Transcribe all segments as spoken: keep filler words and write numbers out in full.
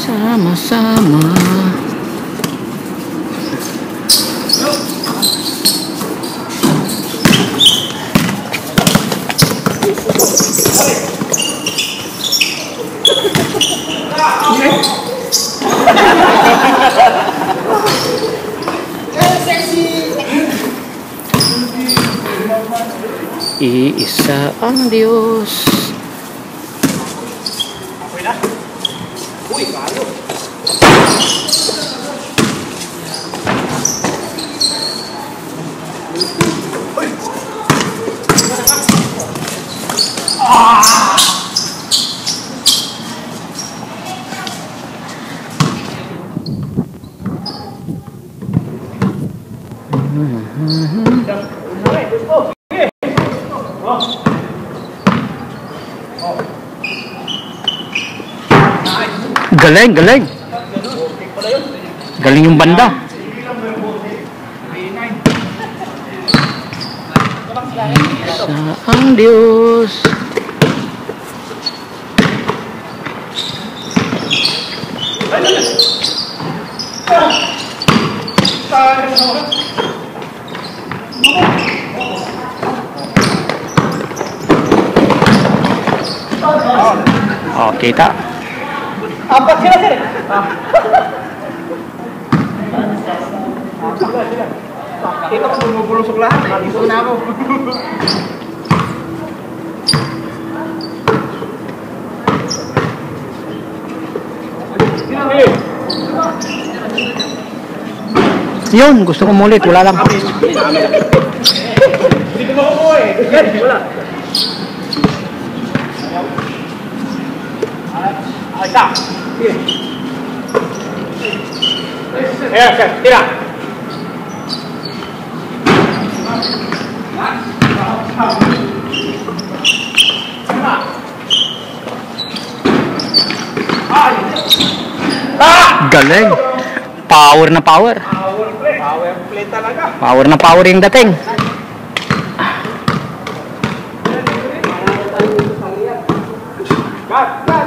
Sama-sama. Iisa ang Diyos. Uy, kalo. Ah! Galing, galing. Galing yung banda. Sa ang Diyos. Oh, kita. Apat sila sir. Kita pa bumubulusok lahat. Dito na ako. Yun, gusto ko mulit, wala lang. Hindi ko makukuha eh. Wala. Ay, isa. Sige. Ayan, sir. Tira. Galing. Power na power. Power play. Power play talaga. Power na power yung dating. Cut, cut.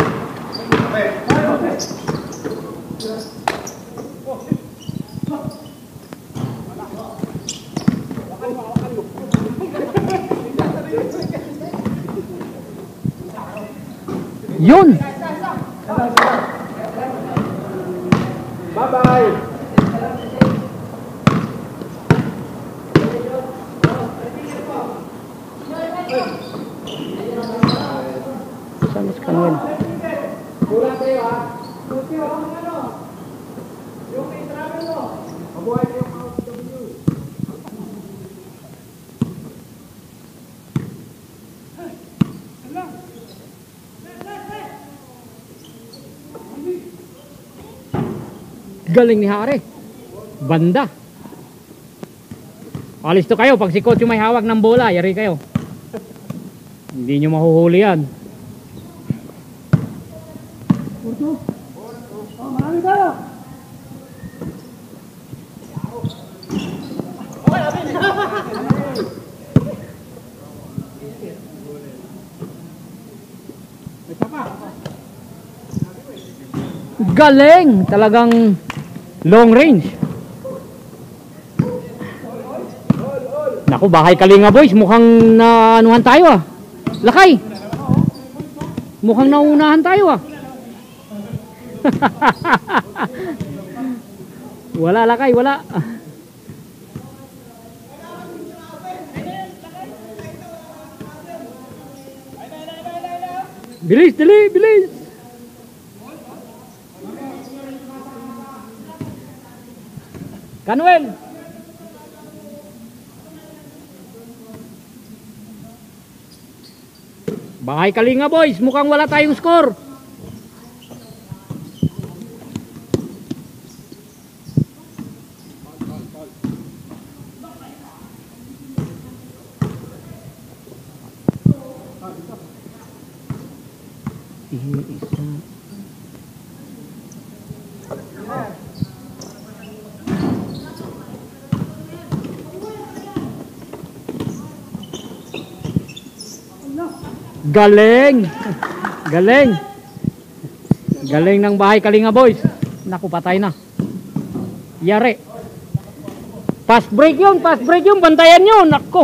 Yun. Bye-bye. Sama si Kanuel. Kulang kayo ha. Kulang ang ano. Yung may travel mo. Mabuhay kayo mga O F W. Galing ni Hari. Banda. Alis to kayo. Pag si coach yung may hawak ng bola, yari kayo. Hindi nyo mahuhuli yan. Oh, marami tayo. Galing. Talagang long range. Naku, bahay Kalinga boys. Mukhang naanuhan tayo ah. Lakay. Mukhang nauunahan tayo ah. Wala Lakay, wala. Bilis, dali, bilis. Kanuel. Bahay Kalinga boys, mukhang wala tayong score. Isa. Galing. Galing. Galing ng bahay Kalinga boys. Naku, patay na. Yari. Fast break yun, fast break yun. Bantayan nyo, naku.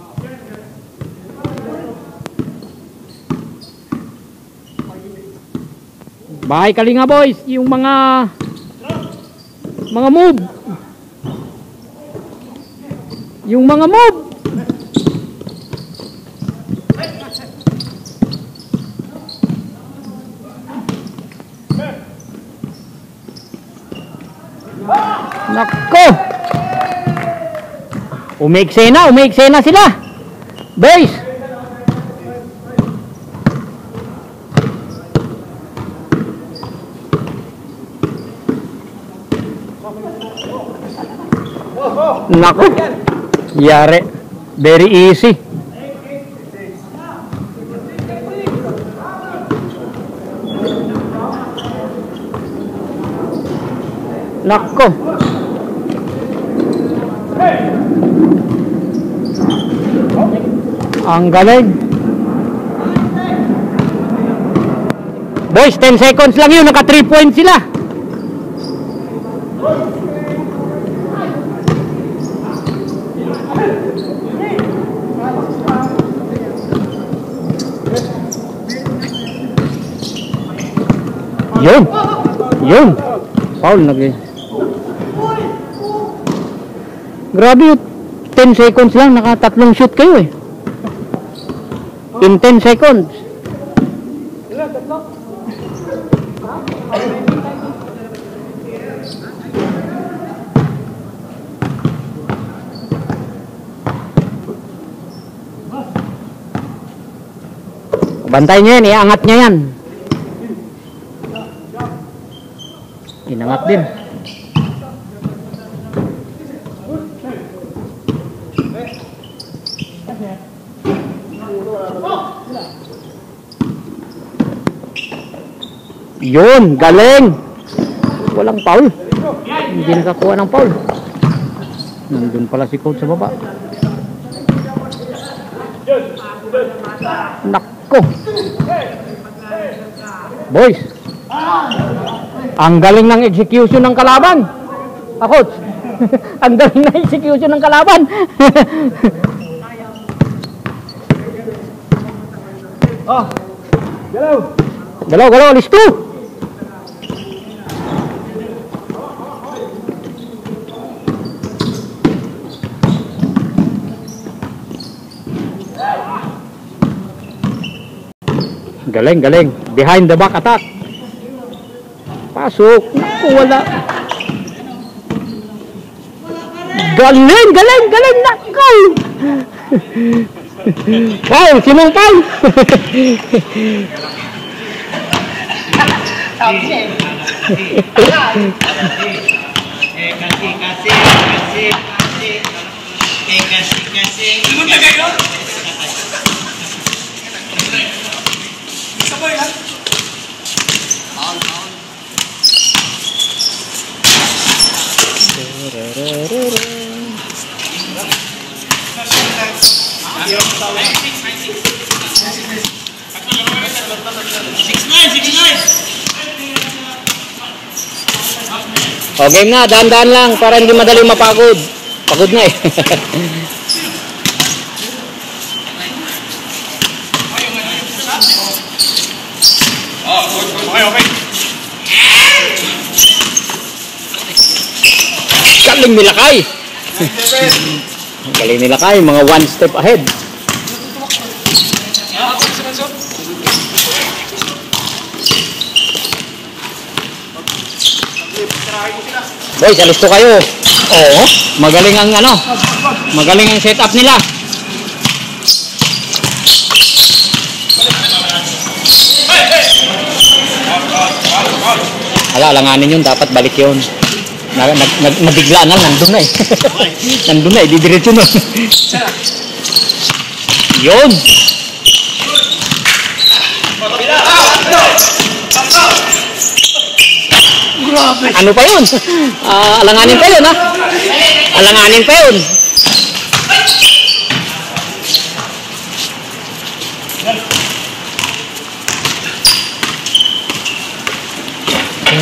Bahay Kalinga boys, yung mga mga move. Yung mga move. Nako. Umiiksena, umiiksena sila. Boys. Nako. Yari. Very easy. Nako. Ang galing. Boys, ten seconds lang yun. Naka three points sila. Yun. Yun. Foul lagi. Grabe yun. ten seconds lang. Naka tatlong shoot kayo eh. In ten seconds. Bantay nyo yan, iangat nyo yan. Inangat din. Yun, galing. Walang foul. Hindi nakakuha ng foul. Nandun pala si coach sa baba. Nako. Boys, ang galing ng execution ng kalaban. Ah, coach. Ang galing ng execution ng kalaban. Oh. Galaw. Galaw, galaw, alis to. Galing, galing. Behind the back attack. Pasok. Naku, wala. Galing, galing, galing. Naku. Foul, sinong foul? Kasi, kasi, kasi, kasi, kasi, kasi, pumunta kayo? Sabay lang. Foul, foul. six nine, six nine. O, game na, dahan-dahan lang para hindi madali mapagod. Pagod na eh. Okay, okay. Galing nila Kay. Galing nila Kay, mga one step ahead. Boys, alis to kayo. Oo, magaling ang ano, magaling ang setup nila. Hala, alanganin yun, dapat balik yun. Nag, nag, nag, nabigla na, nandun na eh. Nandun na eh, didiretso na. Yun. Ano pa yun? Uh, alanganin pa yun ha? Alanganin pa yun.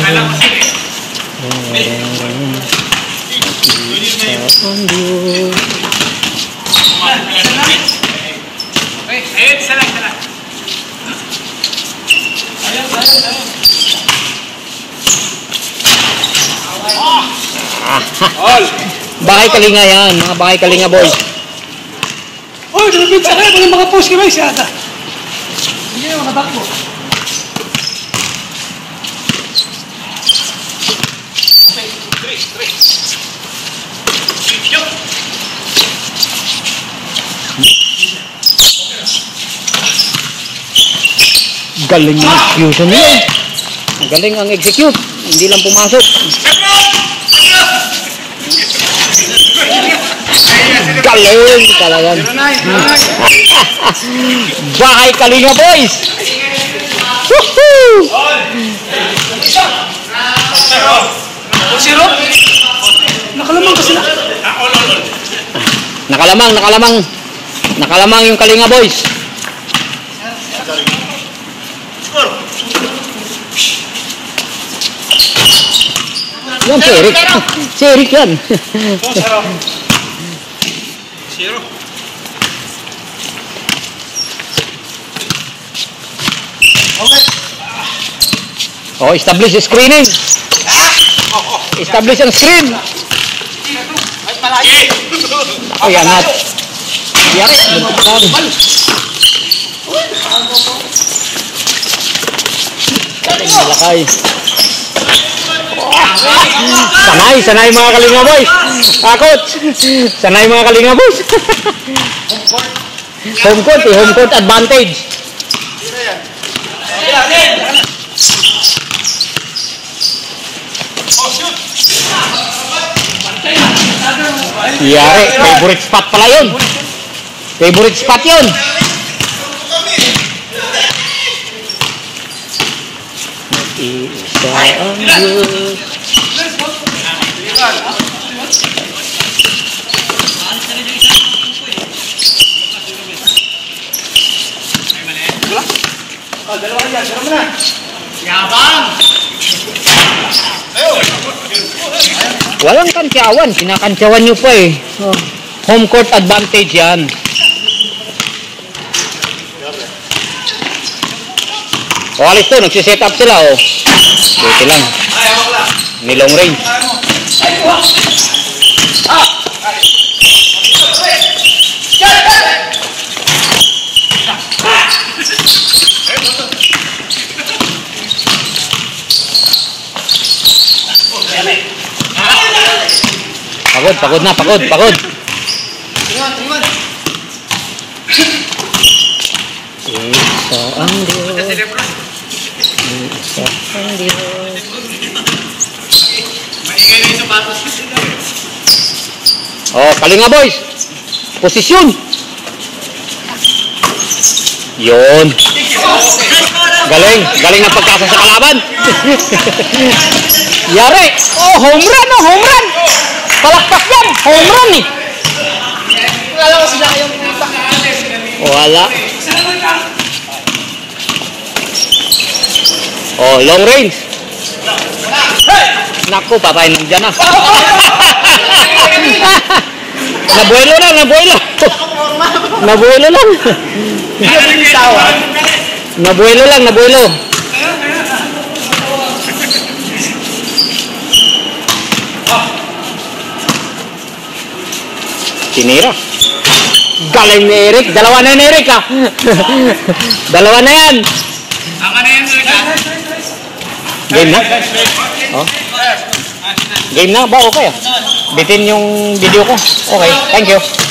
Bahay Kalinga yan, mga Bahay Kalinga boys. Oy, lumipit sa kayo, walang mga post kami siya ata. Hindi na makatakbo. Galing ang execution niya. Galing ang execute. Hindi lang pumasok. Galing talaga. Bahay Kalinga boys. Woohoo! Zero? Nakalamang kasi na. Nakalamang, nakalamang. Nakalamang yung Kalinga boys. Yan si Eric. Si Eric yan. Zero. Oh, establish screening. Establish ang screen. Oh, yan at. Yan. Malakay. Sanay, sanay mga Kalinga boys. Takot. Sanay mga Kalinga boys. Home court, eh, home court advantage. Yari, favorite spot pala yun. Favorite spot yun. Isa ang Diyos. Oh, dalawa yan, dalawa mo na. Yabang! Walang kantyawan, kinakantyawan nyo pa eh. Oh. Home court advantage yan. O alis to, nagsiset up sila oh. Buti lang. Ni long range. Pagod, pagod na, pagod, pagod. Tingnan, tingnan. Isa ang Diyos. Isa ang Diyos. Maingay na yung sapatos. Oh, Kalinga boys. Posisyon. Yun. Galing, galing ng pagkasa sa kalaban. Yari. Oh, home run, oh, home run. Palakpak yan, home run eh. Wala ko sila kayong puta. Wala. Oh, long range. Naku, patay nandiyan na. Nabuelo lang, nabuelo. Nabuelo lang. Nabuelo lang, nabuelo. Tinira. Galing ni Eric. Dalawa na ni Eric ah. Dalawa na yan. Tama na yan, Luda. Game na? Oh. Game na ba? Okay ah. Bitin yung video ko. Okay, thank you.